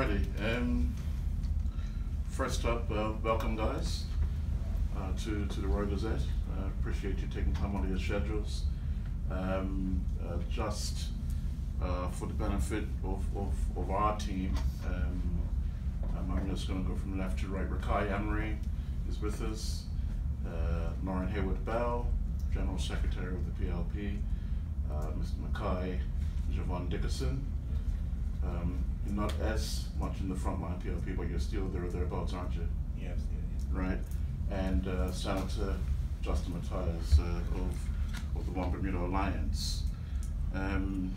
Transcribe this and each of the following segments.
Alrighty. First up, welcome guys to the Royal Gazette. Appreciate you taking time out of your schedules. Just for the benefit of our team, I'm just going to go from left to right. Rakai Emery is with us. Lauren Hayward Bell, General Secretary of the PLP. Mr. Mackay Javon Dickerson. You're not as much in the frontline PLP, but you're still there or thereabouts, aren't you? Yeah, absolutely. Right. And Senator Justin Matthias of the One Bermuda Alliance. I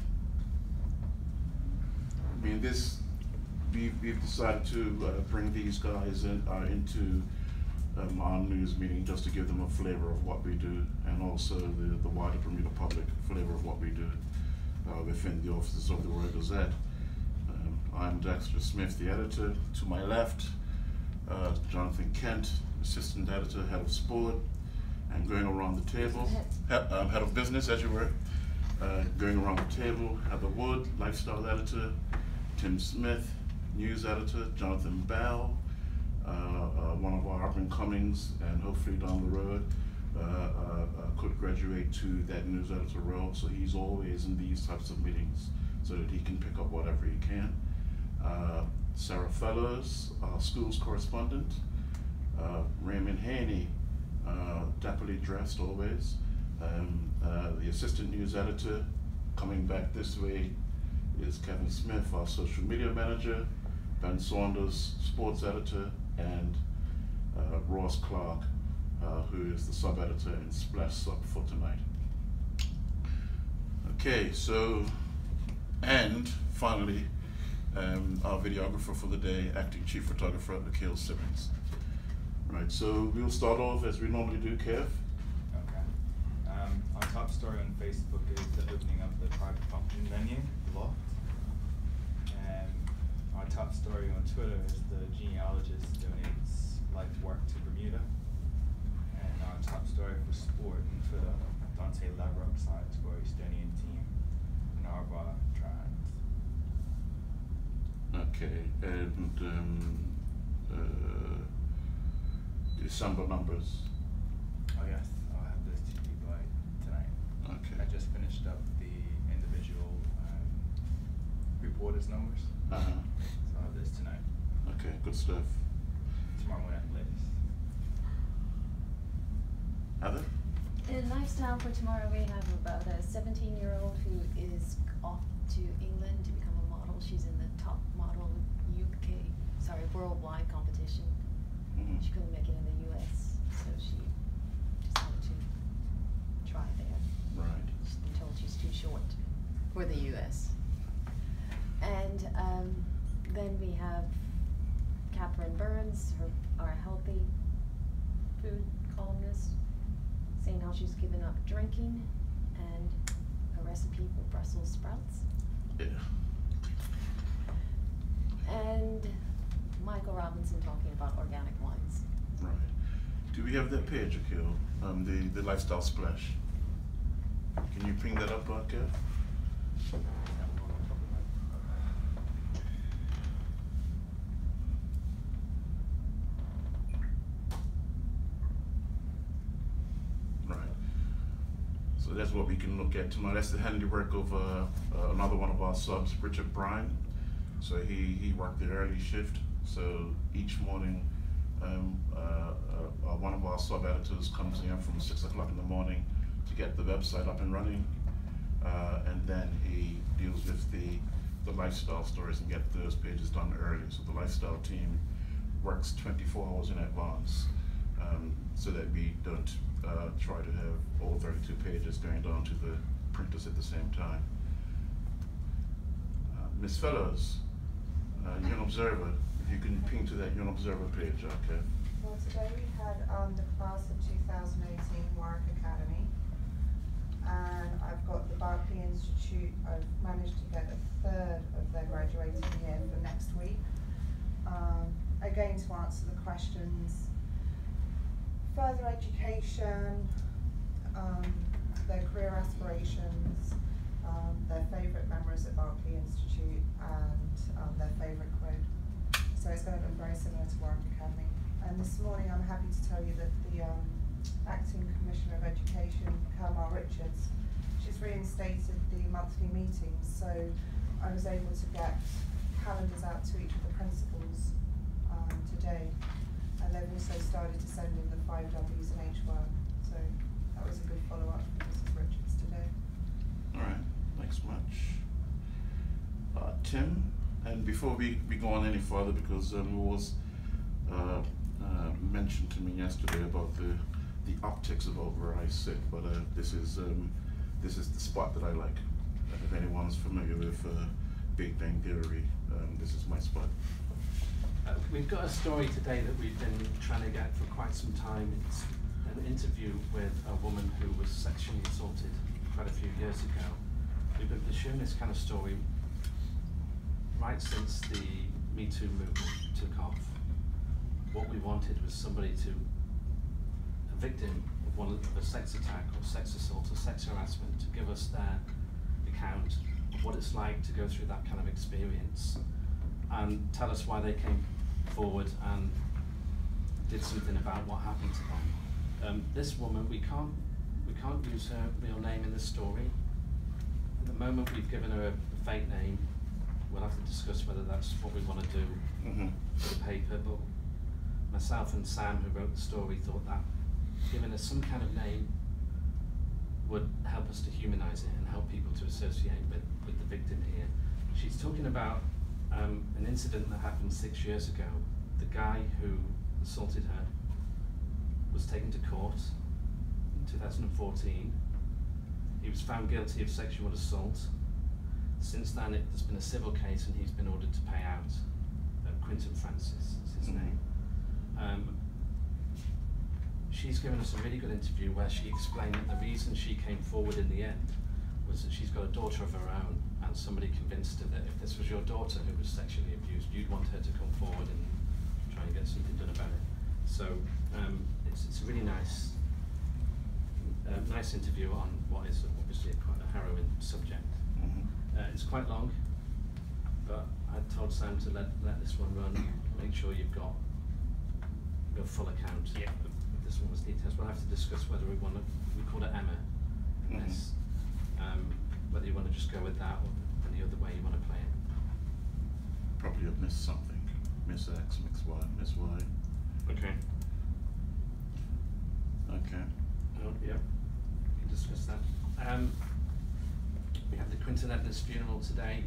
mean, we've decided to bring these guys into our news meeting just to give them a flavor of what we do, and also the wider Bermuda public flavor of what we do within the offices of the Royal Gazette. I'm Dexter Smith, the editor. To my left, Jonathan Kent, assistant editor, head of sport, and going around the table, head of business, as you were. Going around the table, Heather Wood, lifestyle editor, Tim Smith, news editor, Jonathan Bell, one of our up-and-comings, and hopefully down the road could graduate to that news editor role. So he's always in these types of meetings so that he can pick up whatever he can. Sarah Fellows, our schools correspondent. Raymond Haney, dapperly dressed always. The assistant news editor, coming back this way, is Kevin Smith, our social media manager. Ben Saunders, sports editor, and Ross Clark, who is the sub-editor in Splash Sub for tonight. Okay, so, and finally, our videographer for the day, acting chief photographer, Nikhil Simmons. Right, so we'll start off as we normally do, Kev. Okay. Our top story on Facebook is the opening of the private function venue, Loft. And our top story on Twitter is the genealogist donates life work to Bermuda. And our top story for sport on Twitter, Dante Lavrock signs for Estonian team, Narva Trans. Okay, and December numbers. Oh yes, I'll have those to you by tonight. Okay. I just finished up the individual reporters numbers. So I'll have this tonight. Okay, good stuff. Tomorrow morning at the latest. Heather? In lifestyle for tomorrow, we have about a 17-year-old who is off to England to become a model. She's in the top model worldwide competition. She couldn't make it in the US, so she decided to try there. Right. She's been told she's too short for the US. And then we have Catherine Burns, our healthy food columnist, saying how she's given up drinking, and a recipe for Brussels sprouts. Yeah. And Michael Robinson talking about organic wines. Right. Do we have that page, Akil? The lifestyle splash. Can you ping that up, Kev? Right. So that's what we can look at tomorrow. That's the handiwork of another one of our subs, Richard Bryan. So he worked the early shift. So each morning, one of our sub-editors comes in from 6 o'clock in the morning to get the website up and running, and then he deals with the lifestyle stories and get those pages done early. So the lifestyle team works 24 hours in advance, so that we don't try to have all 32 pages going down to the printers at the same time. Ms. Fellows, Young Observer, if you can ping to that Young Observer page, okay. Well, today we had the class of 2018 Warwick Academy, and I've got the Berkeley Institute. I've managed to get a third of their graduating year for next week. Again, to answer the questions, further education, their career aspirations, their favourite memories at Berkeley Institute, and their favourite quote. very similar to Warwick Academy. And this morning I'm happy to tell you that the Acting Commissioner of Education, Kalmar Richards, she's reinstated the monthly meetings, so I was able to get calendars out to each of the principals today, and they've also started to send in the 5 Ws and H work, so that was a good follow-up from Mrs. Richards today. Alright, thanks much. Tim, and before we go on any further, because it was mentioned to me yesterday about the optics about where I sit, but this is the spot that I like. If anyone's familiar with Big Bang Theory, this is my spot. We've got a story today that we've been trying to get for quite some time. It's an interview with a woman who was sexually assaulted quite a few years ago. We've been pursuing this kind of story right since the Me Too movement took off. What we wanted was somebody a victim of a sex attack or sex assault or sex harassment, to give us their account of what it's like to go through that kind of experience and tell us why they came forward and did something about what happened to them. This woman, we can't use her real name in this story. At the moment we've given her a fake name. We'll have to discuss whether that's what we want to do for the paper, but myself and Sam, who wrote the story, thought that giving us some kind of name would help us to humanise it and help people to associate with the victim here. She's talking about an incident that happened 6 years ago. The guy who assaulted her was taken to court in 2014. He was found guilty of sexual assault. Since then, there's been a civil case and he's been ordered to pay out. Quinton Francis is his name. She's given us a really good interview where she explained that the reason she came forward in the end was that she's got a daughter of her own, and somebody convinced her that if this was your daughter who was sexually abused, you'd want her to come forward and try and get something done about it. So it's a really nice interview on what is obviously quite a harrowing subject. It's quite long, but I told Sam to let this one run. Make sure you've got your full account of this one's details. We'll have to discuss whether we call it Emma. Yes. Whether you want to just go with that or any other way you want to play it. Probably have missed something. Miss X, Miss Y. Okay. Okay. Oh, yeah. We can discuss that. We have the Quinton Edna's funeral today.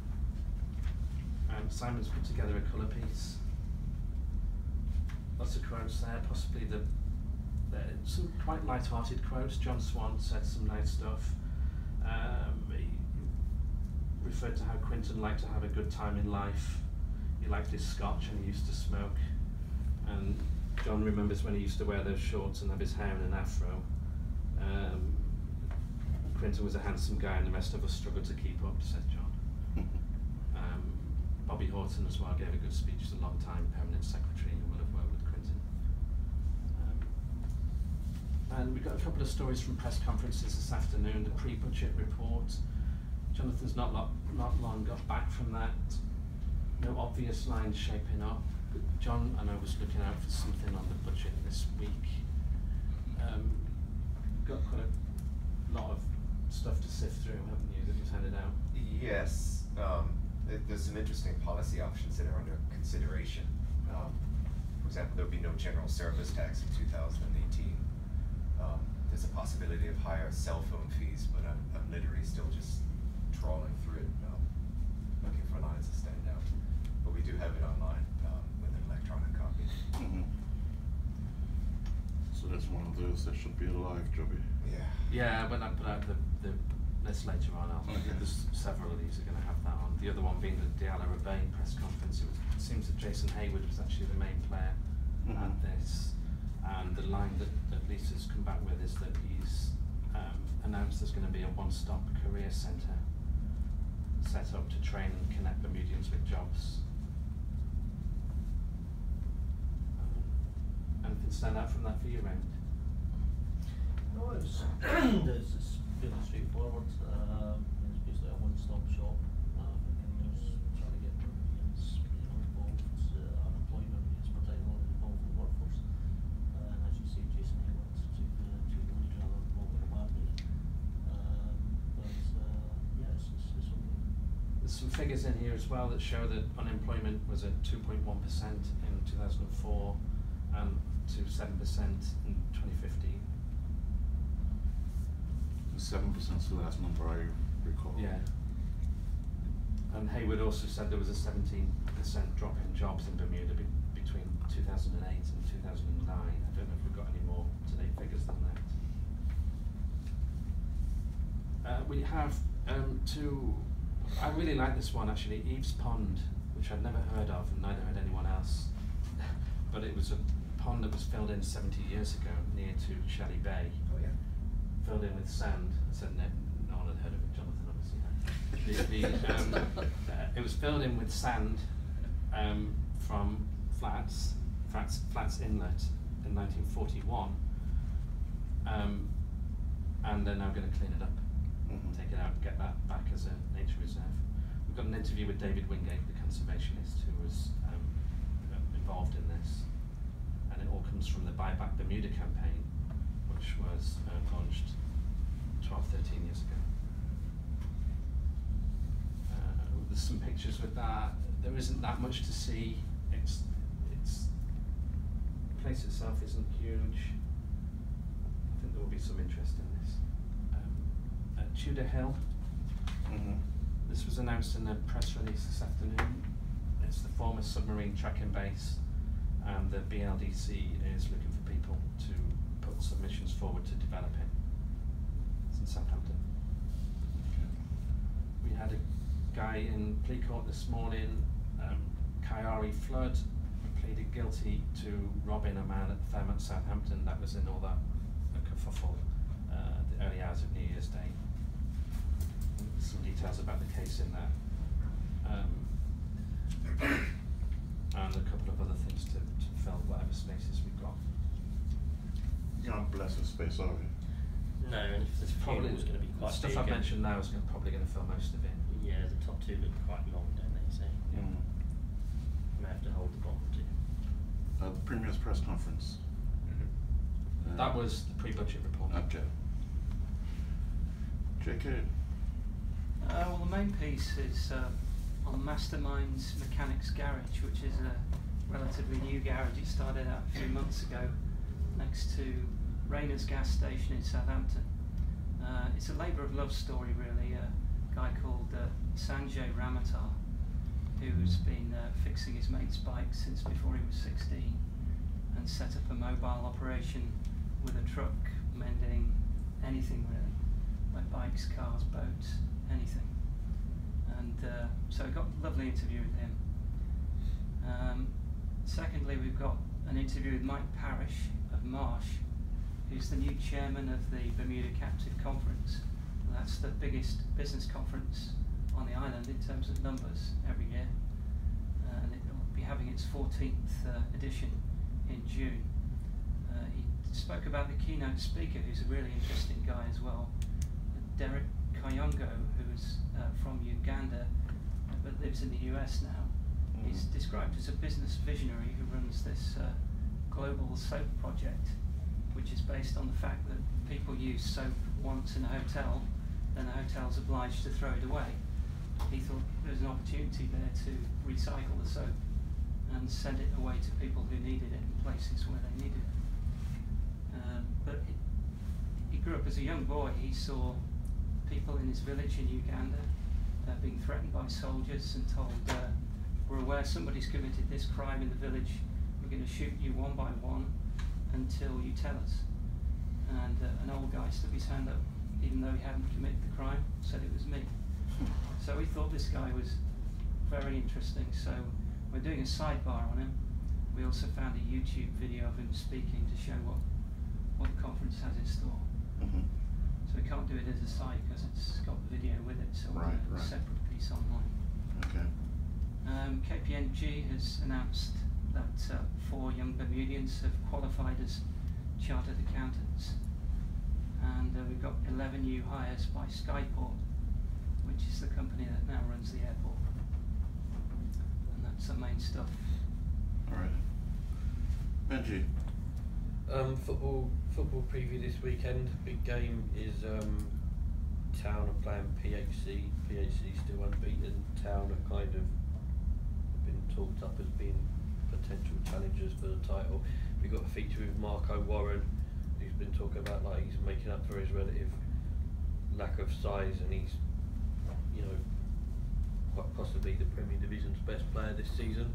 Simon's put together a colour piece. Lots of quotes there, possibly some quite light-hearted quotes. John Swan said some nice stuff. He referred to how Quinton liked to have a good time in life. He liked his scotch and he used to smoke. And John remembers when he used to wear those shorts and have his hair in an afro. Quinton was a handsome guy and the rest of us struggled to keep up, said John. Bobby Horton as well gave a good speech. He's a long-time permanent secretary who will have worked with Quinton. And we've got a couple of stories from press conferences this afternoon. The pre-budget report. Jonathan's not long got back from that. No obvious lines shaping up. John, I know, was looking out for something on the budget this week. Got quite a lot of stuff to sift through, haven't you, that was handed out? Yes. There's some interesting policy options that are under consideration. For example, there will be no general service tax in 2018. There's a possibility of higher cell phone fees, but I'm literally still just trawling through it, looking for lines that stand out. But we do have it online with an electronic copy. So that's one of those that should be alive, Joby. Yeah. Yeah, when I put out the list later on, there's several of these are going to have that on. The other one being the Diallo Rebane press conference. It seems that Jason Hayward was actually the main player at this. And the line that Lisa's come back with is that he's announced there's going to be a one-stop career centre set up to train and connect Bermudians with jobs. Anything stand out from that for you, Raymond? No, it's fairly straightforward. It's basically a one-stop shop. It continues trying to get Bermudians involved. Unemployment figures in here as well that show that unemployment was at 2.1% in 2004 and to 7% in 2015. 7% is the last number I recall. Yeah. And Hayward also said there was a 17% drop in jobs in Bermuda between 2008 and 2009. I don't know if we've got any more to-date figures than that. We have two. I really like this one actually, Eve's Pond, which I'd never heard of and neither had anyone else. But it was a pond that was filled in 70 years ago near to Shelley Bay. Oh yeah. Filled in with sand. I said no one had heard of it, Jonathan obviously had. It was filled in with sand from Flats Inlet in 1941. And they're now going to clean it up. Take it out and get that back as a nature reserve. We've got an interview with David Wingate, the conservationist who was involved in this, and it all comes from the Buy Back Bermuda campaign, which was launched 12-13 years ago. There's some pictures with that. There isn't that much to see. It's the place itself isn't huge. I think there will be some interest in this. Tudor Hill. This was announced in a press release this afternoon. It's the former submarine tracking base, and the BLDC is looking for people to put submissions forward to develop it. It's in Southampton. We had a guy in plea court this morning, Kyari Flood, who pleaded guilty to robbing a man at Fairmont, Southampton. That was in all that kerfuffle the early hours of New Year's Day. Some details about the case in there, and a couple of other things to fill whatever spaces we've got. You're not blessed with space, are we? No, and if this Probably funeral's going to be the quite stuff big. I've mentioned now is probably going to fill most of it. Yeah, the top two look quite long, don't they? So may have to hold the bottom two. The Premier's press conference. That was the pre-budget report. Okay. JK. Well, the main piece is on Mastermind's Mechanics Garage, which is a relatively new garage. It started out a few months ago next to Rayner's gas station in Southampton. It's a labour of love story, really. A guy called Sanjay Ramatar, who's been fixing his mate's bike since before he was 16, and set up a mobile operation with a truck mending anything really, like bikes, cars, boats, anything. And so I got a lovely interview with him. Secondly, we've got an interview with Mike Parrish of Marsh, who's the new chairman of the Bermuda Captive Conference. And that's the biggest business conference on the island in terms of numbers every year. And it will be having its 14th edition in June. He spoke about the keynote speaker, who's a really interesting guy as well, Derek Kayongo, who's from Uganda but lives in the US now. He's described as a business visionary who runs this global soap project, which is based on the fact that people use soap once in a hotel, then the hotel's obliged to throw it away. He thought there was an opportunity there to recycle the soap and send it away to people who needed it in places where they needed it. But he grew up as a young boy. He saw people in his village in Uganda being threatened by soldiers and told, we're aware somebody's committed this crime in the village, we're going to shoot you one by one until you tell us. And an old guy stuck his hand up, even though he hadn't committed the crime, said it was me. So we thought this guy was very interesting, so we're doing a sidebar on him. We also found a YouTube video of him speaking to show what the conference has in store. So we can't do it as a site because it's got the video with it, so we'll do a separate piece online. Okay. KPMG has announced that 4 young Bermudians have qualified as chartered accountants, and we've got 11 new hires by Skyport, which is the company that now runs the airport. And that's the main stuff. All right. Benji. Football preview this weekend. Big game is Town are playing PHC. PHC still unbeaten. Town are kind of been talked up as being potential challengers for the title. We got a feature with Marco Warren, who's been talking about like he's making up for his relative lack of size, and he's, you know, quite possibly the Premier Division's best player this season.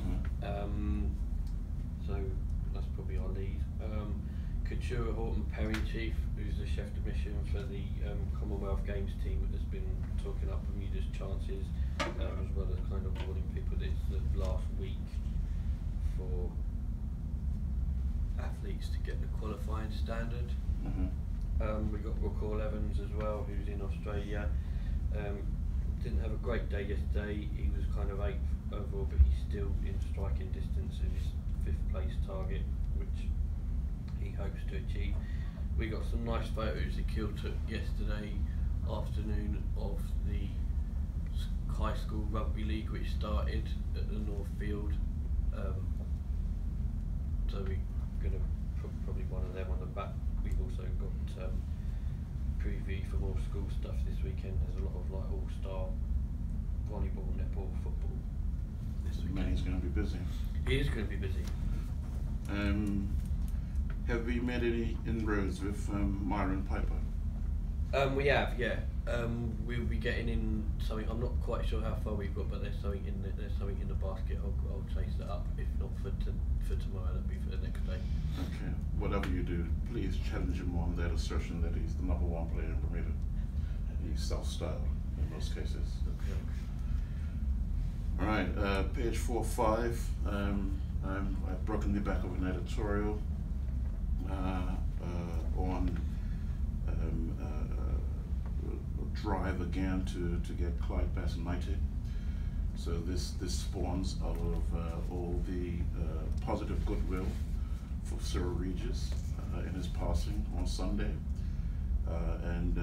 So that's probably our lead. Couture Horton Perry Chief, who's the chef de mission for the Commonwealth Games team, has been talking up Bermuda's chances, as well as kind of warning people that it's the last week for athletes to get the qualifying standard. We got Rockall Evans as well, who's in Australia. Didn't have a great day yesterday. He was kind of 8th overall, but he's still in striking distance of his 5th place target, which he hopes to achieve. We got some nice photos that Kiel took yesterday afternoon of the high school rugby league, which started at the North Field. So we're gonna probably one of them on the back. We've also got preview for more school stuff this weekend. There's a lot of like all-star volleyball, netball, football this weekend. Manny's going to be busy. He is going to be busy. Have we made any inroads with Myron Piper? We have, yeah. We'll be getting in something. I'm not quite sure how far we've got, but there's something in the basket. I'll chase that up. If not for tomorrow, that'll be for the next day. Okay. Whatever you do, please challenge him on that assertion that he's the #1 player in Bermuda. He's self-styled in most cases. Okay. All right. Page 4-5. I've broken the back of an editorial on drive again to get Clyde Bass United. So this spawns out of all the positive goodwill for Cyril Regis in his passing on Sunday, and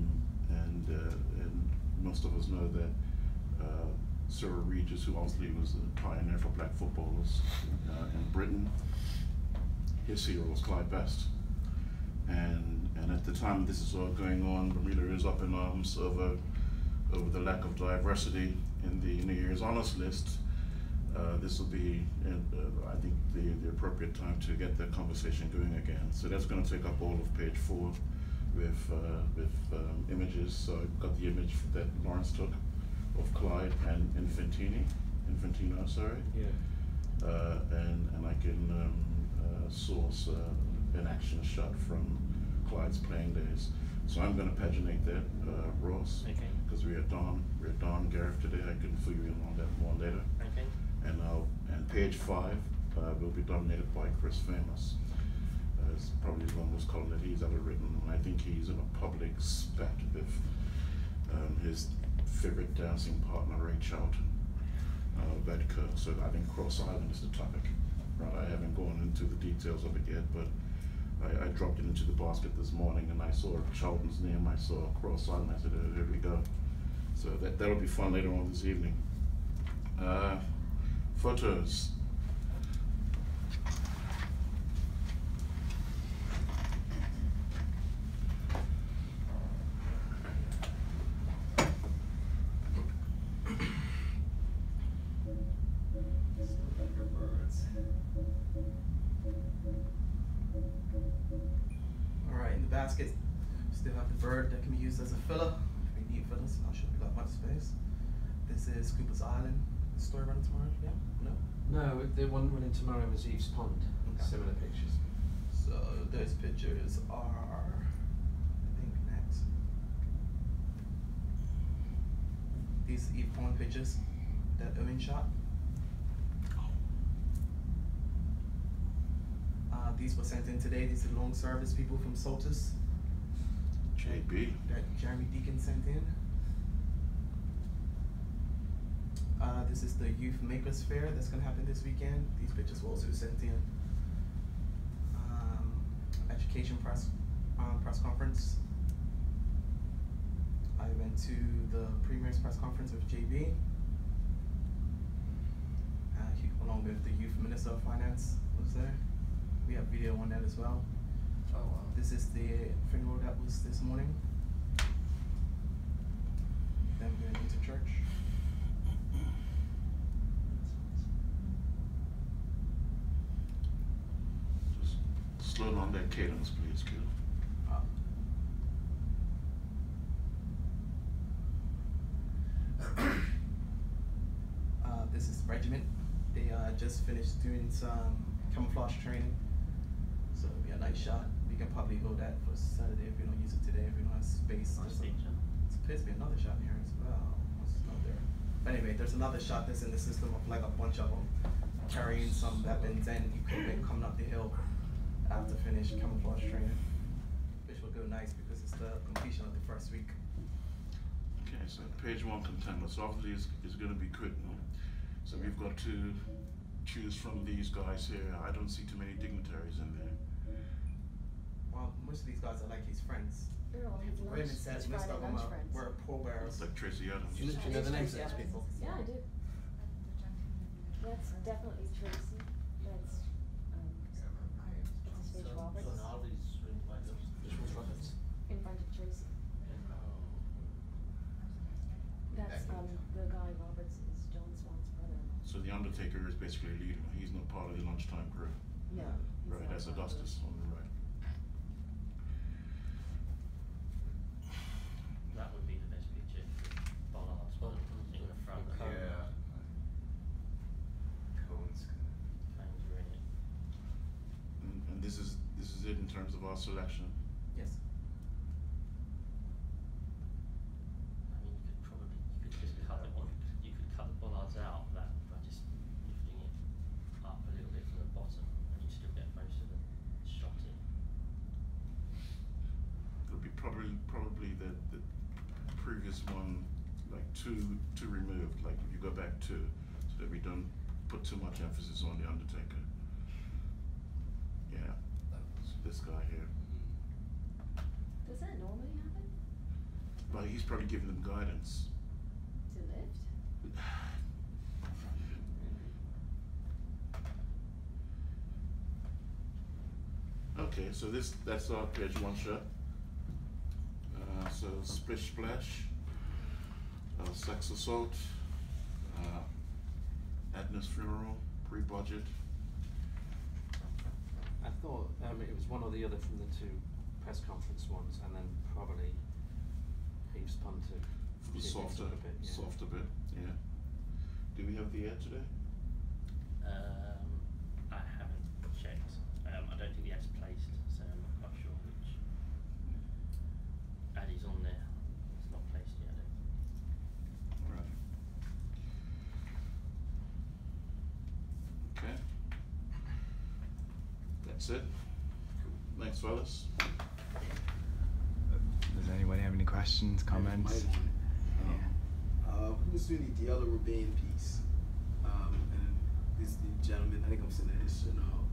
most of us know that Cyril Regis, who obviously was a pioneer for black footballers in Britain, his hero was Clyde Best. And at the time this is all going on, Bermuda is up in arms over the lack of diversity in the New Year's Honours list. This will be, I think, the appropriate time to get that conversation going again. So that's going to take up all of page 4 with images. So I've got the image that Lawrence took of Clyde and Infantino, sorry. Yeah. And I can source an action shot from Clyde's playing days. So I'm going to paginate that, Ross, because we're at Dawn Gareth today. I can fill you in on that more later. Okay. And page 5 will be dominated by Chris Famous. It's probably the longest column that he's ever written, and I think he's in a public spat with his favorite dancing partner, Ray Charlton, Vedka. So I think Cross Island is the topic. Right, I haven't gone into the details of it yet, but I dropped it into the basket this morning, and I saw Charlton's name, I saw Cross Island, I said, oh, here we go. So that'll be fun later on this evening. Photos. Alright, in the basket, still have the bird that can be used as a filler. If we need fillers, not sure we got much space. This is Cooper's Island. The story running tomorrow? Yeah? No? No, the one running tomorrow is Eve's Pond. Okay. Similar pictures. So those pictures are, I think, next. These Eve Pond pictures that Owen shot. These were sent in today. These are long service people from Soltis. JB. That Jeremy Deacon sent in. This is the Youth Makers Fair that's going to happen this weekend. These pictures were also sent in. Education press conference. I went to the Premier's press conference with JB, along with the Youth Minister of Finance was there. We have video on that as well. Oh wow. This is the funeral that was this morning. going into church. Just slow down that cadence, please, kid. This is Regiment. They just finished doing some camouflage training, so it'll be a nice shot. We can probably hold that for Saturday if we don't use it today, if we don't have space. Nice There's feature. It's supposed to be another shot here as well. What's not there? But anyway, there's another shot that's in the system of like a bunch of them carrying some weapons and equipment coming up the hill after finish camouflage training, which will go nice because it's the completion of the first week. Okay, so page 1 contenders obviously is going to be critical. So we've got to choose from these guys here. I don't see too many dignitaries in there. Well, most of these guys are like his friends. They're all his lunch, Raymond says his most Friday of them lunch friends. were pallbearers. It's like Tracy Adams. You literally know the names of these people? Yeah, I do. That's definitely Tracy. That's what's his face, Roberts. Which one's Roberts? In front of Tracy. That's the guy Roberts is John Swan's brother-in-law. So the Undertaker is basically a leader. He's not part of the lunchtime crew. No. he's Right, not that's part of it. Augustus on the right. That would be the best picture. Bollards in the front. Yeah. Cones. Cones are in it. And this is it in terms of our selection. Yes. I mean, you could just cut you could cut the bollards out that by just lifting it up a little bit from the bottom, and you still get most of the shot in. It'll be probably the previous one, like two removed. Like if you go back 2, so that we don't put too much emphasis on the Undertaker. Yeah, that's this guy here. Does that normally happen? Well, he's probably giving them guidance. To lift? Okay, so that's our page 1 shot. So Splish Splash, Sex Assault, Edna's Funeral, Pre-Budget. I thought it was one or the other from the 2 press conference ones, and then probably Heaves Punter. The softer bit, yeah. Do we have the ad today? I haven't checked. I don't think the ad's placed, so I'm not quite sure which ad is on there. It's not placed yet. Alright. Okay. That's it. Thanks, fellas. Does anybody have any questions, comments? Who's doing the Diallo Rebellion piece? And this the gentleman, I think I'm saying his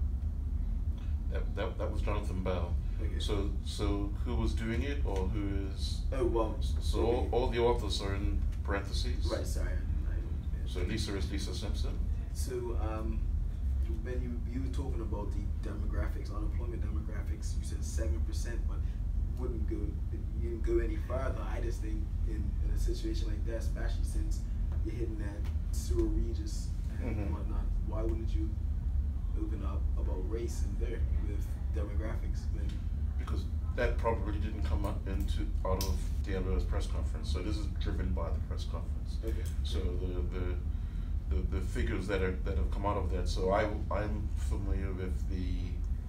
That was Jonathan Bell. Okay. So who was doing it, or who is? Oh well. So all the authors are in parentheses. Right. Sorry. I don't. So Lisa is Lisa Simpson. So when you were talking about the demographics, unemployment demographics, you said 7%, but wouldn't go you didn't go any farther. I just think in a situation like that, especially since you're hitting that sewer Regis and whatnot, why wouldn't you open up about race in there with demographics? Because that probably didn't come up out of DLO's press conference. So this is driven by the press conference. Okay. So the figures that have come out of that. So I'm familiar with the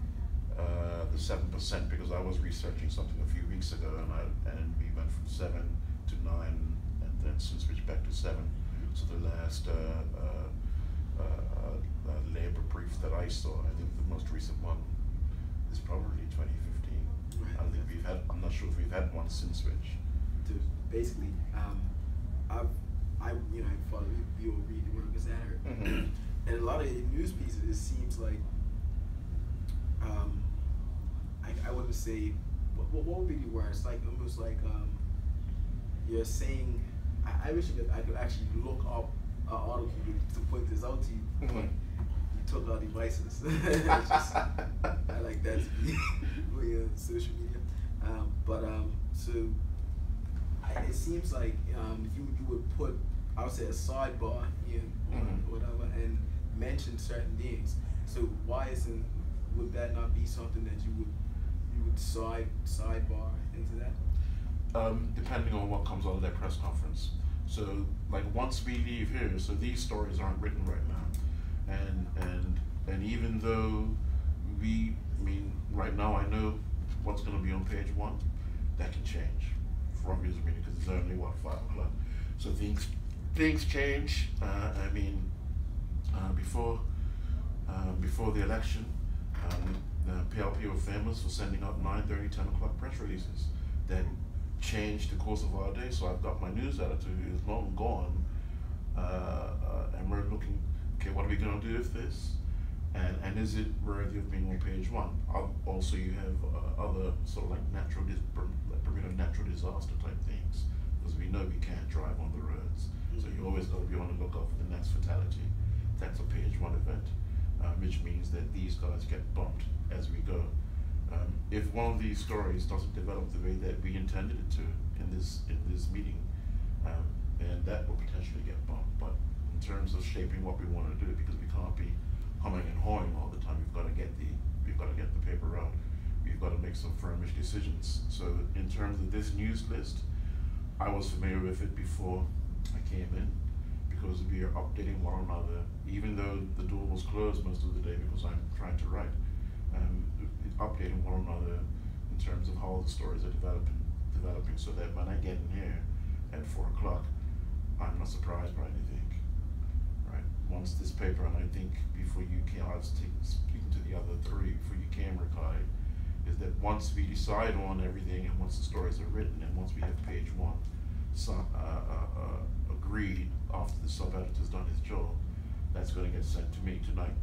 7% because I was researching something a few weeks ago, and we went from 7 to 9, and then since switched back to 7. So the last labor brief that I saw, I think the most recent one is probably 2015. Right. I think I'm not sure if we've had one since switch. To basically, I follow you or read the word Gazette, and a lot of the news pieces, it seems like, I wouldn't say, what would be the word? It's like almost like you're saying. I wish I could actually look up an article to point this out to you, but you took our devices. I like that to be on social media, so it seems like you would put, I would say, a sidebar in or whatever and mention certain things. So why would that not be something that you would sidebar into that? Depending on what comes out of that press conference. So like once we leave here, so these stories aren't written right now, and even though right now I know what's going to be on page 1, that can change from user meeting because it's only 5 o'clock. So things change. Before the election, the PLP were famous for sending out 9:30, 10 o'clock press releases that changed the course of our day. So I've got my news editor who is long gone, and we're looking, okay, what are we going to do with this? And is it worthy of being on page 1? Also, you have other sort of like natural disaster type things, because we know we can't drive on the roads. So you always got to be on the lookout for the next fatality. That's a page 1 event, which means that these guys get bumped as we go. If one of these stories doesn't develop the way that we intended it to in this meeting, then that will potentially get bumped. But in terms of shaping what we want to do, because we can't be humming and hawing all the time, we've got to get the paper out. We've got to make some firmish decisions. So in terms of this news list, I was familiar with it before I came in, because we are updating one another, even though the door was closed most of the day because I'm trying to write. Updating one another in terms of how the stories are developing, so that when I get in here at 4 o'clock, I'm not surprised by anything. Right? Once this paper, and I think before you came, I was speaking to the other 3 before you came, Rikai, is that once we decide on everything and once the stories are written and once we have page 1 agreed after the sub-editor's done his job, that's going to get sent to me tonight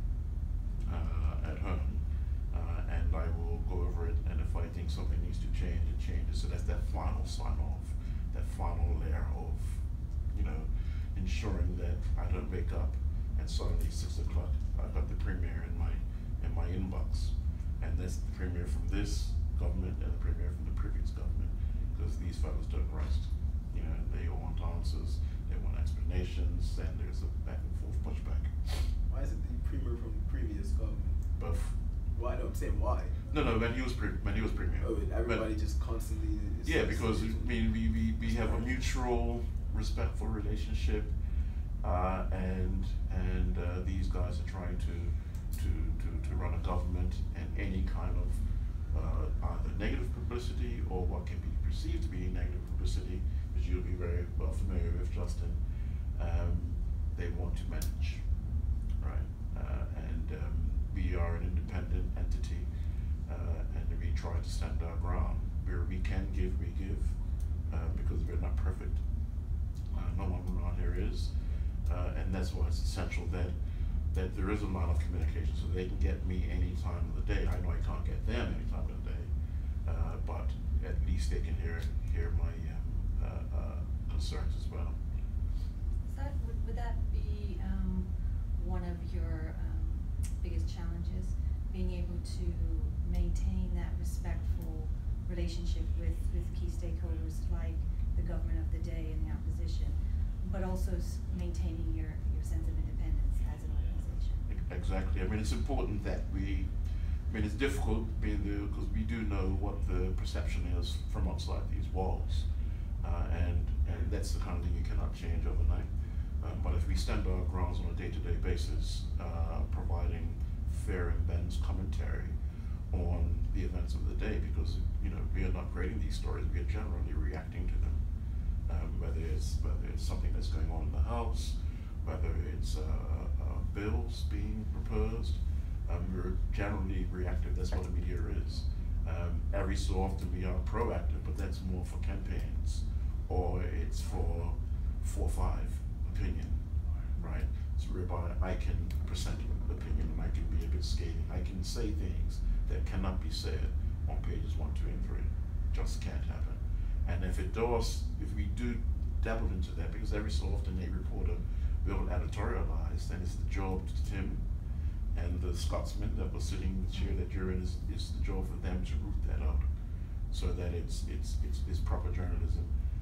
at home. And I will go over it, and if I think something needs to change, it changes. So that's that final sign-off, that final layer of, ensuring that I don't wake up and suddenly 6 o'clock I've got the premiere in my inbox, and that's the premiere from this government and the premiere from the previous government, because these fellows don't rest. They all want answers, they want explanations, and there's a back and forth pushback. Why is it the premier from the previous government? Both. Why? I'm saying why. No, when he was premier. Oh, everybody just constantly. Yeah, because we have a mutual, respectful relationship, and these guys are trying to run a government, and any kind of either negative publicity or what can be perceived to be negative publicity, which you'll be very well familiar with, Justin. They want to manage, right? We are an independent entity, and we try to stand our ground. Where we can give, we give, because we're not perfect. No one around here is, and that's why it's essential that there is a line of communication, so they can get me any time of the day. I know I can't get them any time of the day, but at least they can hear my concerns as well. Would that be one of your biggest challenges, being able to maintain that respectful relationship with key stakeholders like the government of the day and the opposition, but also maintaining your sense of independence as an organization? Exactly. It's important that it's difficult because we do know what the perception is from outside these walls, and that's the kind of thing you cannot change overnight. But if we stand our grounds on a day-to-day basis, providing fair and balanced commentary on the events of the day, because we are not creating these stories, we are generally reacting to them. Whether it's something that's going on in the House, whether it's bills being proposed, we're generally reactive. That's what the media is. Every so often we are proactive, but that's more for campaigns, or it's for 4 or 5 opinion, right? So whereby I can present an opinion and I can be a bit scathing. I can say things that cannot be said on pages 1, 2, and 3. Just can't happen. And if we do dabble into that, because every so often a reporter will editorialize, then it's the job to Tim and the Scotsman that was sitting in the chair that you're in, is the job for them to root that out, so that it's proper journalism.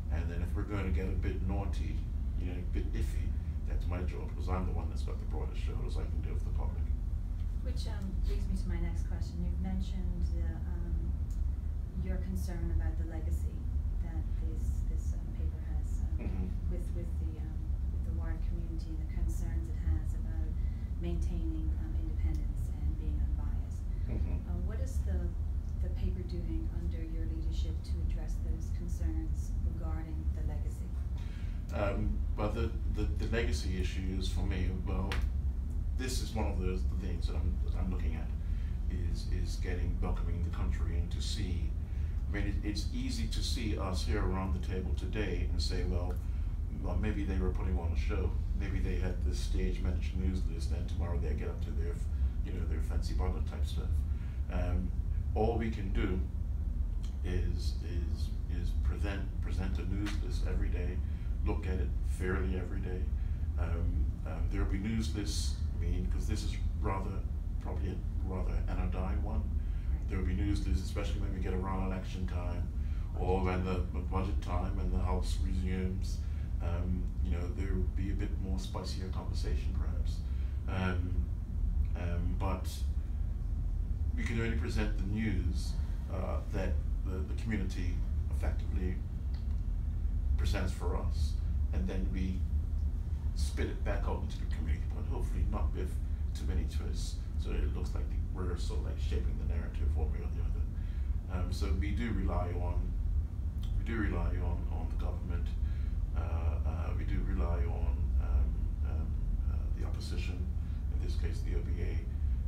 And then if we're going to get a bit naughty, you know, a bit iffy, that's my job, because I'm the one that's got the broadest shoulders. I can deal with the public. Which leads me to my next question. You've mentioned your concern about the legacy that this paper has with the wider community and the concerns it has about maintaining independence and being unbiased. What is the paper doing under your leadership to address those concerns regarding the legacy? But the legacy issue is, for me, well, this is one of the things that I'm looking at, is welcoming the country in to see. I mean, it's easy to see us here around the table today and say, well, maybe they were putting on a show. Maybe they had this stage managed news list, and tomorrow they get up to their, you know, their fancy butler type stuff. All we can do is present a news list every day, look at it fairly every day. There will be news lists, I mean, because this is probably a rather anodyne one. There will be news lists, especially when we get around election time, or when the budget time and the House resumes. You know, there will be a bit more spicier conversation, perhaps. But we can only present the news that the community effectively presents for us, and then we spit it back out into the community, but hopefully not with too many twists, so it looks like we're sort of like shaping the narrative one way or the other. So we do rely on the government. We do rely on the opposition, in this case the OBA,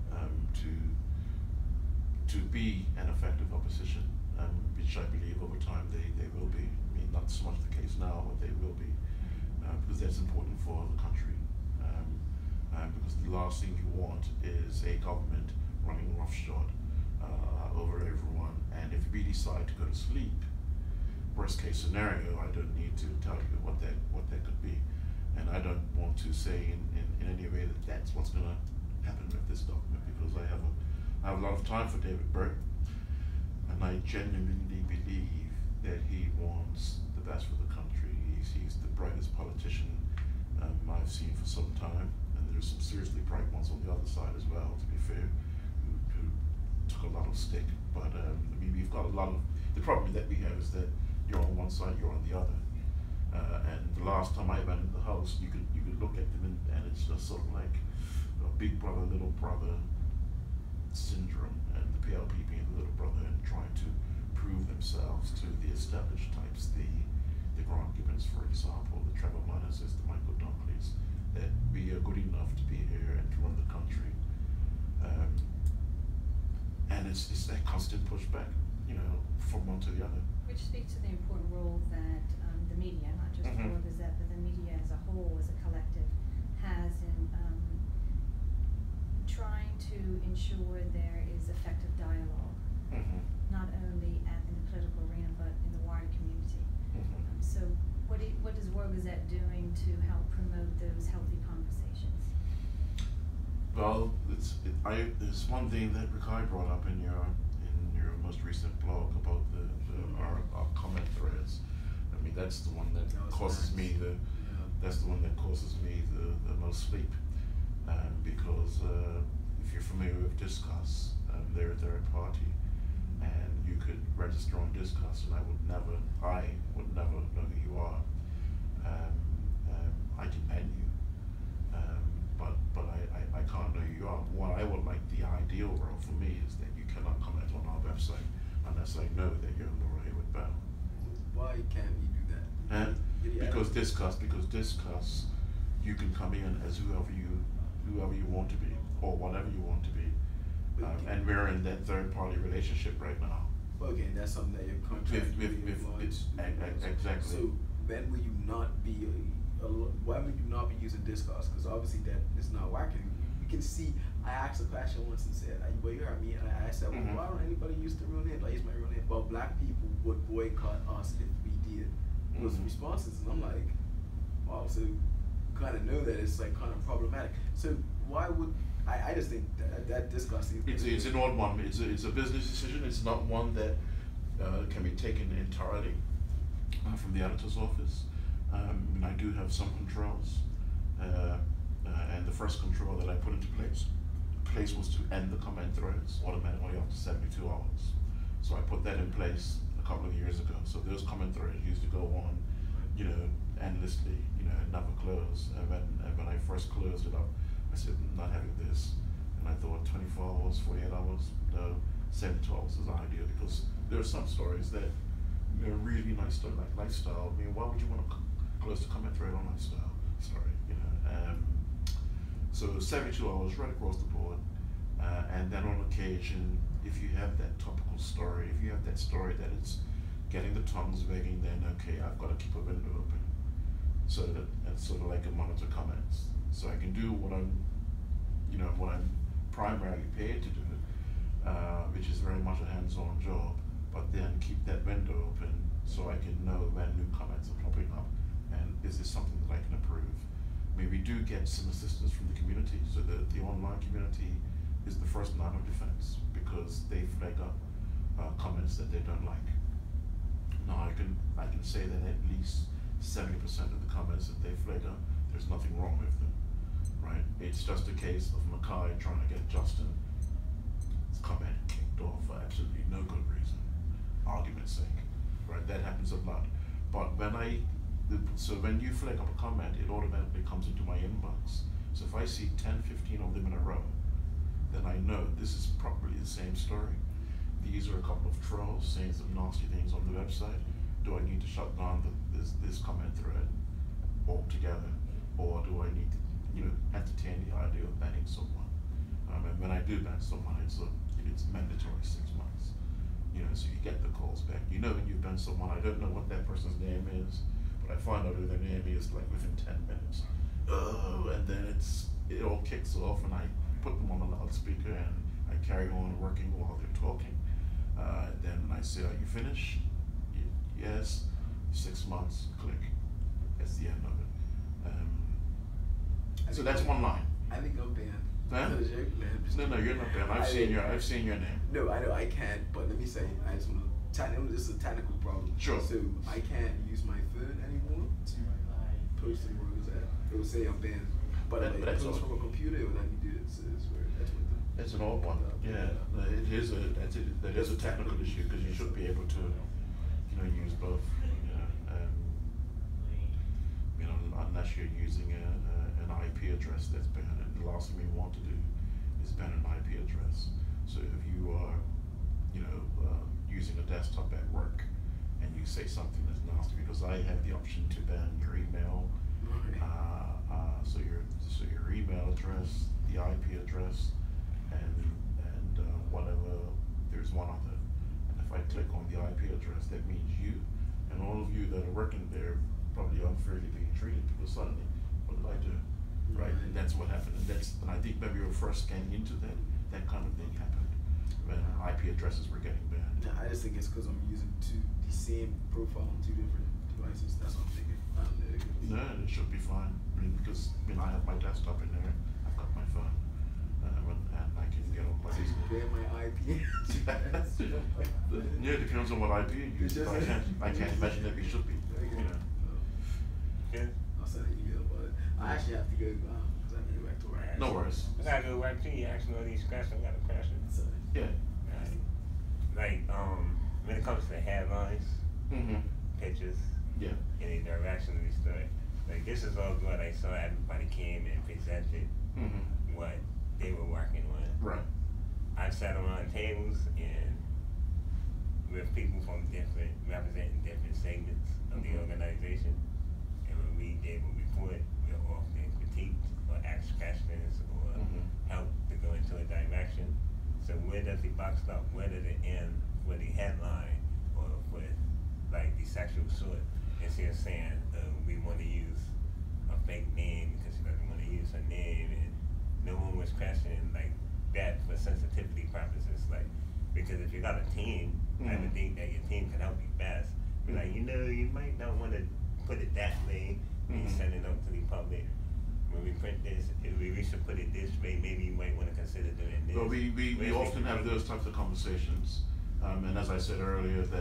to be an effective opposition, which I believe over time they will be. I mean, not so much the case now, but they will be, because that's important for the country. Because the last thing you want is a government running roughshod over everyone, and if we decide to go to sleep, worst case scenario, I don't need to tell you what that could be, and I don't want to say in any way that that's what's going to happen with this document, because I have a lot of time for David Byrne, and I genuinely believe that he wants the best for the country. He's the brightest politician I've seen for some time, and there's some seriously bright ones on the other side as well, to be fair, who took a lot of stick. But I mean, we've got a lot of, the problem that we have is that you're on one side, you're on the other. And the last time I went in the House, you could look at them and it's just sort of like a big brother, little brother syndrome, and the PLP being the little brother and trying to prove themselves to the established types, the Grant Gibbons, for example, the Trevor Manassas, the Michael Dunkleys, that we are good enough to be here and to run the country. And it's that constant pushback, you know, from one to the other. Which speaks to the important role that the media, not just the World Gazette, but the media as a whole, as a collective, has in trying to ensure there is effective dialogue, not only in the political arena, but in the wider community. So what is World Gazette doing to help promote those healthy conversations? Well, there's one thing that Rikai brought up in your most recent blog about our comment threads. I mean, that's the one that causes me that's the one that causes me the most sleep, because if you're familiar with Discuss, they're a third party, and you could register on Discuss, and I would never know who you are. I can pen you, but I can't know who you are. What I would like, the ideal world for me, is that you cannot comment on our website unless I know that you're Laura Haywood Bell. Why can't you do that? Because Discuss, you can come in as whoever you want to be, or whatever you want to be. And we're in that third party relationship right now. Well, again, that's something that your contract exactly. So then will you not be why would you not be using Discuss? Because obviously that is not working. You can see, I asked a question once and said, well, you heard me, and I said, well, why don't anybody use the real name? I use my real name. Well, black people would boycott us if we did. Those responses, and I'm like, wow, so you kind of know that it's like kind of problematic. So why would, I just think that Discuss it's an odd one. It's a business decision. It's not one that can be taken entirely from the editor's office. And I do have some controls, and the first control that I put into place was to end the comment threads automatically after 72 hours. So I put that in place a couple of years ago. So those comment threads used to go on, endlessly, and never close. And when I first closed it up, I said, I'm not having this. And I thought 24 hours, 48 hours, no, 72 hours is ideal, because there are some stories that really nice story, like lifestyle. I mean, why would you want to close the comment thread on lifestyle story? So 72 hours right across the board, and then on occasion, if you have that topical story, if you have that story that is getting the tongues wagging, then okay, I've got to keep a window open, so that it's sort of like a monitor comments, so I can do what I'm primarily paid to do, which is very much a hands-on job, but then keep that window open so I can know when new comments are popping up, and is this something that I can approve? I mean, we do get some assistance from the community, so the online community is the first line of defense, because they flag up comments that they don't like. Now I can say that at least 70% of the comments that they flag up, there's nothing wrong with them, right? It's just a case of Mackay trying to get Justin's comment kicked off for absolutely no good reason, argument's sake, right? That happens a lot. But when you flag up a comment, it automatically comes into my inbox. So if I see 10, 15 of them in a row, then I know this is probably the same story. These are a couple of trolls saying some nasty things on the website. Do I need to shut down this comment thread altogether, or do I need to, entertain the idea of banning someone? And when I do ban someone, it's mandatory 6 months. So you get the calls back. When you've banned someone, I don't know what that person's name is, but I find out who their name is like within 10 minutes. And then it all kicks off, and I put them on a loudspeaker and I carry on working while they're talking. Then I say, are you finished? Yes. 6 months, click. That's the end of it. So that's one line. I think I'm banned. Huh? No, you're not banned. I've seen your name. No, I know I can't, but let me say, I just want to, this is a technical problem. Sure. So I can't use my phone anymore to post the words that it will say I'm banned. But if it comes from a computer, it will let me do it. So that's where It's an old one. Yeah, that is a technical issue, because you should be able to, use both. Unless you're using an IP address that's banned, and the last thing we want to do is ban an IP address. So if you are, using a desktop at work, and you say something that's nasty, because I have the option to ban your email, so your email address, the IP address, and whatever, there's one other. And if I click on the IP address, that means you and all of you that are working there probably unfairly being treated, because suddenly, what did I do? Right? And that's what happened. And I think when we were first getting into that kind of thing happened, when IP addresses were getting banned. I just think it's because I'm using the same profile on 2 different devices. That's what I'm thinking. No, it should be fine. I mean, because I have my desktop in there, I've got my phone, and I can get on places. Ban my IP. Yeah, it depends on what IP you use. I can't imagine that we should be. Yeah. I'll send an email, but I actually have to go because I have to go back to work. No worries. I gotta go back to you. Asking all these questions. I got a question. Yeah. Like when it comes to headlines, pictures, any direction of the story. Like this is all good. I saw everybody came and presented what they were working on. Right. I've sat around tables and with people from representing different segments of the organization. And when we gave a report, we were often critiqued or asked questions or helped to go into a direction. So where does the box stop? Where does it end for the headline or for like the sexual assault? Instead of saying we want to use a fake name because she doesn't want to use her name, and no one was questioning like that for sensitivity purposes. Like because if you got a team, I would think that your team can help you best. But like you might not want to put it that way when you send it out to the public. When we print this, if we should put it this way, maybe you might want to consider doing this. Well, we often have those types of conversations, and as I said earlier, that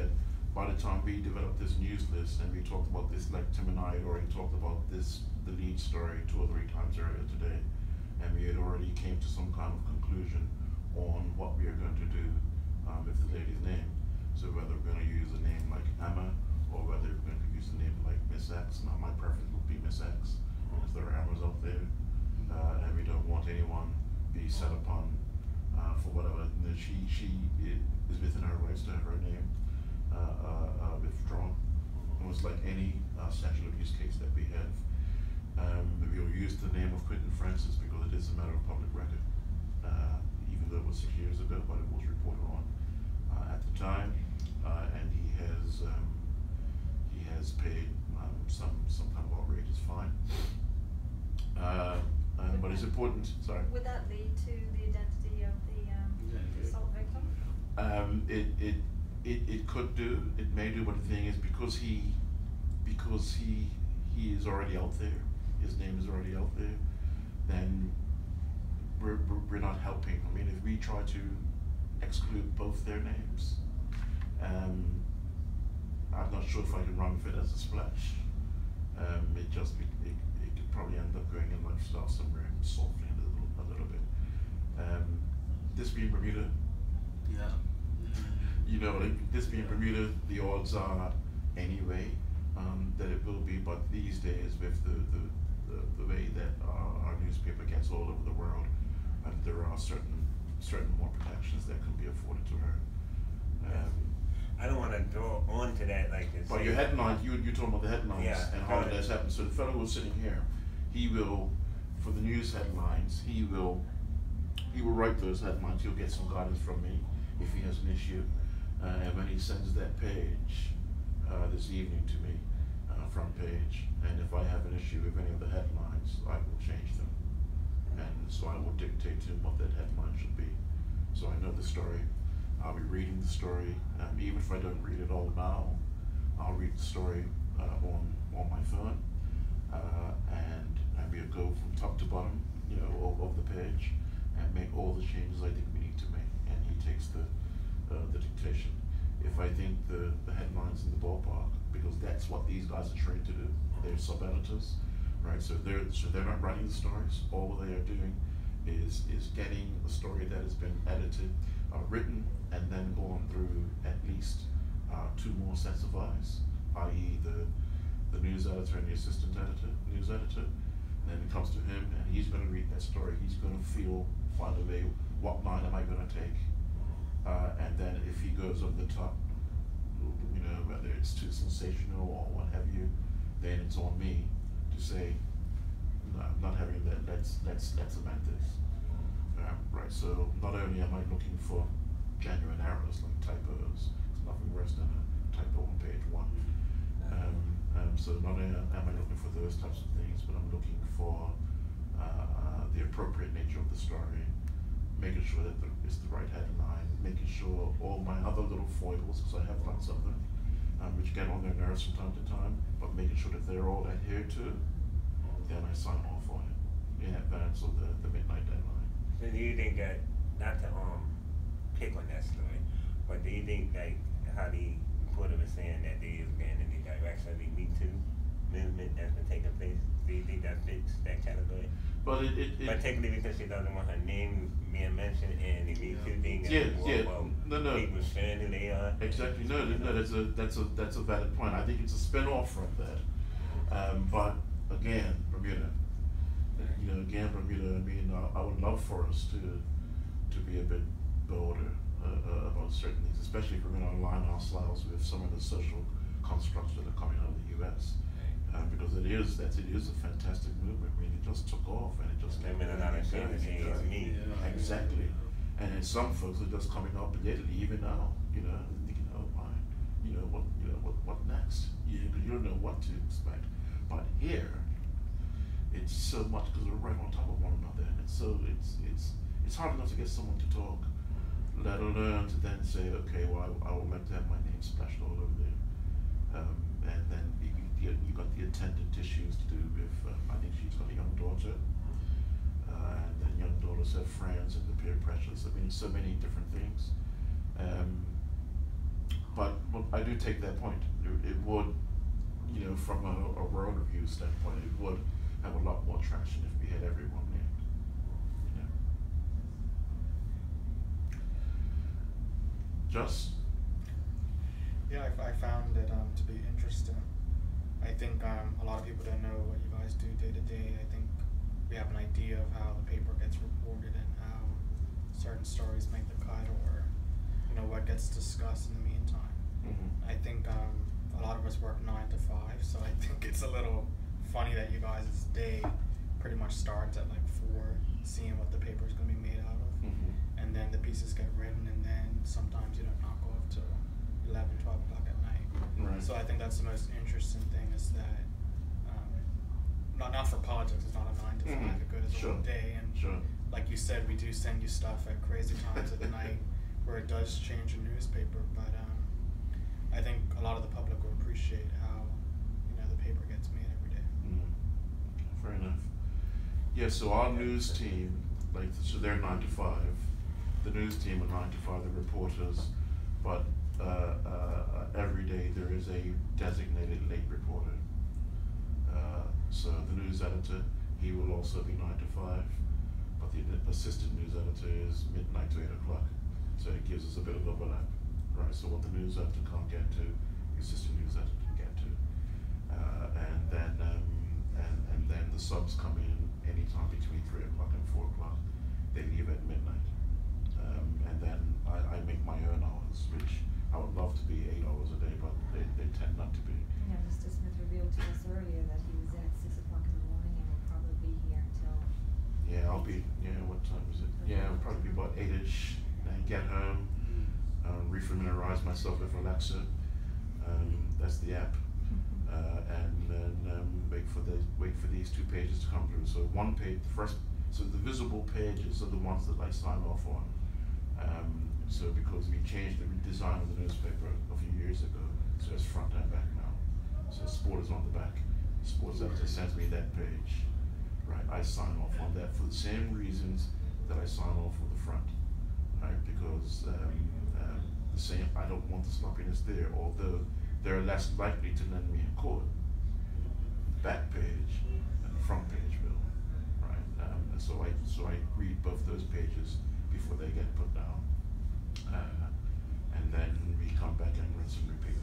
by the time we developed this news list and we talked about this, like Tim and I had already talked about this, the lead story 2 or 3 times earlier today, and we had already came to some kind of conclusion on what we are going to do with the lady's name. So whether we're going to use a name like Emma or whether we're going to use a name like Miss X. Now my preference would be Miss X, because there are Emmas out there, and we don't want anyone be set upon for whatever. She is within her rights to have her name withdrawn. Almost like any sexual abuse case that we have. We'll use the name of Quentin Francis because it is a matter of public record. Even though it was 6 years ago, but it was reported on at the time, and he has paid some kind of outrageous fine. But it's important. Sorry. Would that lead to the identity of the assault victim? It could do. It may do. But the thing is, because he is already out there, his name is already out there, then we're not helping. I mean, if we try to exclude both their names, I'm not sure if I can run with it as a splash. It could probably end up going in lifestyle somewhere and softening a little bit. This being Bermuda, Yeah. you know, like this being Bermuda, the odds are anyway that it will be. But these days, with the way that our newspaper gets all over the world, there are certain more protections that can be afforded to her. I don't want to draw on to that like this. But your headlines, you're talking about the headlines and how right. that's happened. So the fellow who's sitting here, he will, for the news headlines, he will write those headlines. He'll get some guidance from me if he has an issue. And when he sends that page this evening to me, front page, and if I have an issue with any of the headlines, I will change them. And so I will dictate to him what that headline should be. So I know the story. I'll be reading the story. Even if I don't read it all now, I'll read the story on my phone, and we'll go from top to bottom, you know, of the page, and make all the changes I think we need to make. And he takes the dictation. If I think the headline's in the ballpark, because that's what these guys are trained to do. They're sub-editors, right? So they're not writing the stories. All they are doing is getting the story that has been edited, written, and then going through at least 2 more sets of eyes, i.e. the news editor and the assistant editor, news editor. And then it comes to him, and he's going to read that story. He's going to find a way, what line am I going to take? And then if he goes over the top, you know, whether it's too sensational or what have you, then it's on me to say, no, I'm not having that. Let's amend this. Right. So not only am I looking for genuine errors like typos, it's nothing worse than a typo on page 1. So not only am I looking for those types of things, but I'm looking for the appropriate nature of the story, making sure that it's the right headline, making sure all my other little foibles, because I have lots of them, which get on their nerves from time to time, but making sure that they're all adhered to, then I sign off on it in advance of the midnight deadline. So do you think that, not to pick on that story, but do you think like how the reporter was saying that they is getting in the direction of the Me Too movement that's been taking place? Do you think that fits that category? But it particularly because she doesn't want her name being mentioned in the Me Too thing. No. People sharing who they are. Exactly. No. That's a valid point. I think it's a spin-off from that. But again, Bermuda. You know, Bermuda. I mean, I would love for us to be a bit bolder about certain things, especially if we're going to align ourselves with some of the social constructs that are coming out of the U.S. Because it is a fantastic movement. I mean, it just took off and it just came in and out. Exactly. And then some folks are just coming up lately, even now, you know, thinking, oh my, what next? You don't know what to expect. But here, it's so much because we're right on top of one another, and it's hard enough to get someone to talk, let alone to then say, okay, well, I would like to have my name splashed all over there, and then you got the attendant issues to do with. I think she's got a young daughter, and then young daughters have friends and the peer pressures. I mean, so many different things. but I do take that point. It would, you know, from a world review standpoint, it would have a lot more traction if we had everyone there. You know. Just. Yeah, I found it to be interesting. I think a lot of people don't know what you guys do day to day. I think we have an idea of how the paper gets reported and how certain stories make the cut, or you know what gets discussed in the meantime. Mm-hmm. I think a lot of us work 9 to 5, so I think it's a little funny that you guys' day pretty much starts at like 4, seeing what the paper is going to be made out of, and then the pieces get written, and then sometimes you don't knock off till 11, 12 o'clock at night. Right. So I think that's the most interesting thing, is that not for politics, it's not a 9 to 5, it goes Sure. all day, and Sure. like you said, we do send you stuff at crazy times of the night where it does change a newspaper, but I think a lot of the public will appreciate how, you know, the paper gets made every day. Fair enough. Yeah, so our news team, like, so they're 9 to 5. The news team are 9 to 5, the reporters, but every day there is a designated late reporter. So the news editor, he will also be 9 to 5, but the assistant news editor is midnight to 8 o'clock. So it gives us a bit of overlap, right? So what the news editor can't get to, the assistant news editor can get to. And then the subs come in anytime between 3 o'clock and 4 o'clock. They leave at midnight. And then I make my own hours, which I would love to be 8 hours a day, but they tend not to be. Yeah, Mr. Smith revealed to us earlier that he was in at 6 o'clock in the morning and will probably be here until. Yeah, I'll be, what time is it? Yeah, it'll probably be about 8-ish, then get home, refamiliarize myself with Alexa, that's the app, and then wait for these 2 pages to come through. So one page, so the visible pages are the ones that I sign off on. So because we changed the design of the newspaper a few years ago, so it's front and back now. So sport is on the back. Sports editor sends me that page, right? I sign off on that for the same reasons that I sign off for the front, right? Because the same, I don't want the sloppiness there, although they're less likely to lend me a cord. Back page and the front page will, right? And so I read both those pages before they get put down, and then we come back and rinse and repeat.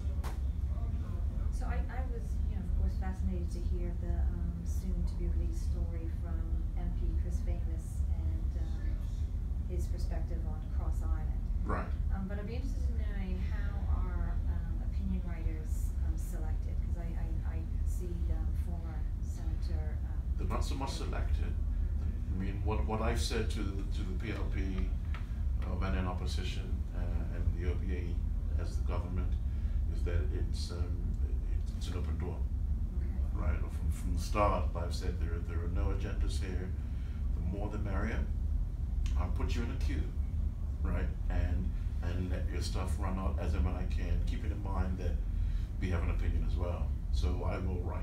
So I was, you know, of course, fascinated to hear the soon-to-be-released story from MP Chris Famous and his perspective on Cross Island. Right. But I'd be interested in knowing how are opinion writers selected, because I see former Senator. They're not so much selected. I mean, what I've said to the PLP and in opposition and the OBA as the government is that it's an open door, right? From the start, I've said there are no agendas here. The more the merrier. I'll put you in a queue, right? And let your stuff run out as and when I can, keeping in mind that we have an opinion as well. So I will write.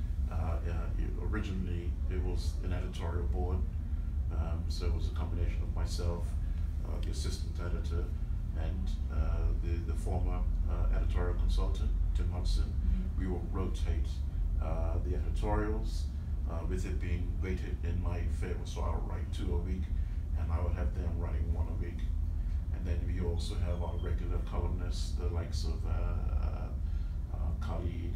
Originally, it was an editorial board, so it was a combination of myself, the assistant editor, and the former editorial consultant, Tim Hudson. We will rotate the editorials, with it being weighted in my favor. So I'll write 2 a week, and I will have them writing 1 a week. And then we also have our regular columnists, the likes of Khalid,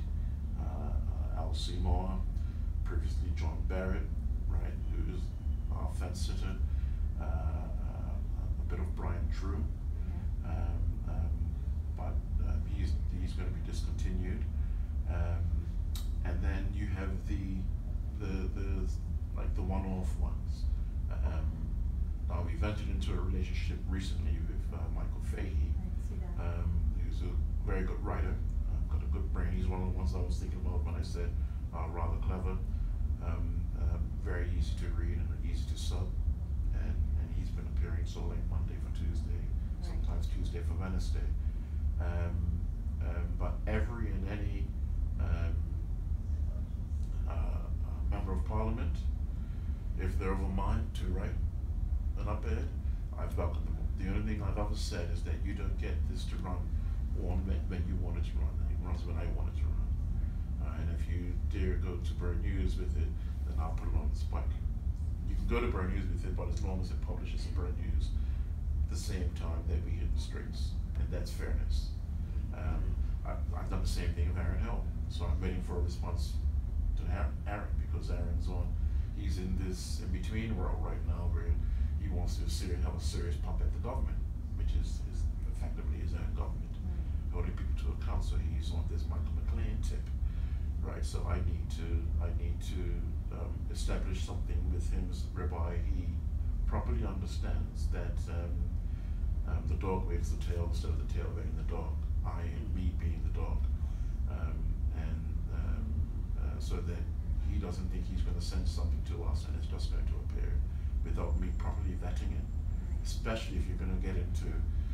Al Seymour, previously John Barrett, right, who's our fence sitter, a bit of Brian True, but he's going to be discontinued. And then you have the one-off ones. Now we've entered into a relationship recently with Michael Fahey, who's a very good writer, got a good brain. He's one of the ones I was thinking about when I said rather clever, very easy to read and easy to sub, and he's been appearing sort of like Monday for Tuesday, sometimes Tuesday for Wednesday. But every and any member of parliament, if they're of a mind to write an op-ed, I've welcomed them. The only thing I've ever said is that you don't get this to run on when you want it to run. It runs when I want it to run. And if you dare go to Burn News with it, then I'll put it on the spike. You can go to Burn News with it, but as long as it publishes in Burn News the same time that we hit the streets, and that's fairness. I've done the same thing with Aaron Hill, so I'm waiting for a response to Aaron because Aaron's he's in this in-between world right now where he wants to have a serious pump at the government, which is effectively his own government, holding people to account. So he's on this Michael McLean tip, right? So I need to establish something with him whereby he properly understands that the dog wags the tail instead of the tail wagging the dog. I and me being the dog, so that he doesn't think he's going to send something to us and it's just going to appear without me properly vetting it. Especially if you're going to get into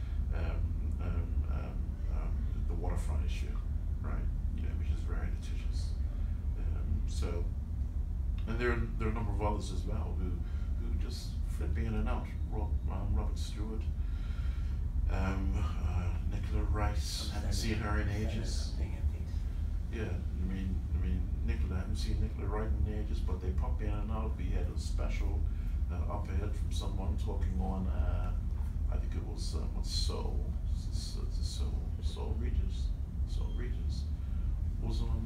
the waterfront issue, right? Which is very litigious. And there are a number of others as well who just flip in and out. Robert Stewart. Nicola Rice, haven't seen her in ages. Yeah, I mean, Nicola, I haven't seen Nicola Wright in ages, but they pop in and out. We had a special op-ed from someone talking on, I think it was Soul Regis was on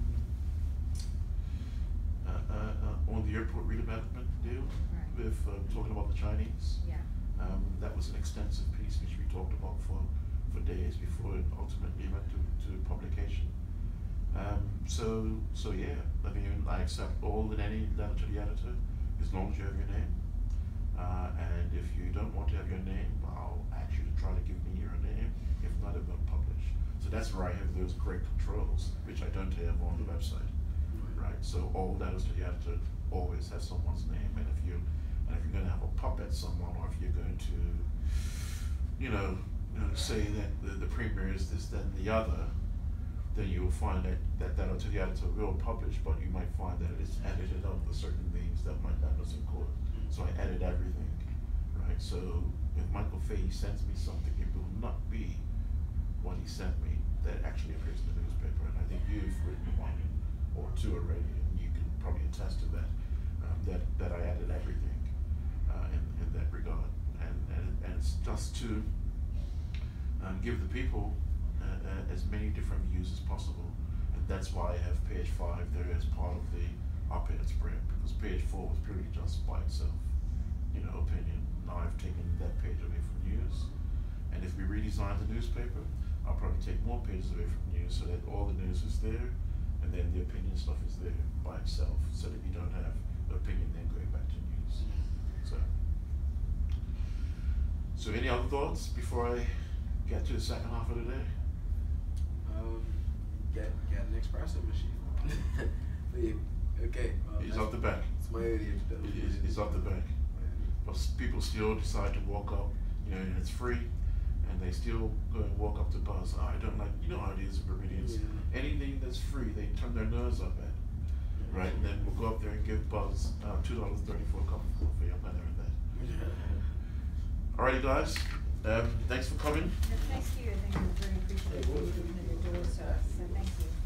the airport redevelopment deal with talking about the Chinese. Yeah. That was an extensive piece which we talked about for days before it ultimately went to publication. So yeah, I mean, I accept all and any letter to the editor as long as you have your name. And if you don't want to have your name, I'll ask you to try to give me your name. If not, it won't publish. So that's where I have those great controls, which I don't have on the website, right? So all letters to the editor always have someone's name, and if you're going to have a pop at someone, or if you're going to, say that the premier is this, that, and the other, then you'll find that letter to the editor will publish, but you might find that it is edited out with certain things that might not us in court. So I edit everything, right? So if Michael Fahey sends me something, it will not be what he sent me that actually appears in the newspaper. And I think you've written one or two already, and you can probably attest to that. That I added everything in that regard, and it's just to give the people as many different views as possible, and that's why I have page 5 there as part of the op-ed spread, because page 4 was purely just by itself, opinion. Now I've taken that page away from news, and if we redesign the newspaper, I'll probably take more pages away from news so that all the news is there, and then the opinion stuff is there by itself, so that you don't have opinion then going back to news. So any other thoughts before I get to the second half of the day? Get an espresso machine. Okay. It's up the back. It's my idea. It's up the back. But people still decide to walk up, and it's free, and they still go and walk up to bars. I don't like, how it is in Bermudians. Yeah. Anything that's free, they turn their nose up at. Right, and then we'll go up there and give Buzz $2.30 for a cup of coffee. I'm not having that. Alrighty, guys. Thanks for coming. No, thank you. I think we're very appreciative of you opening your doors to us. So thank you.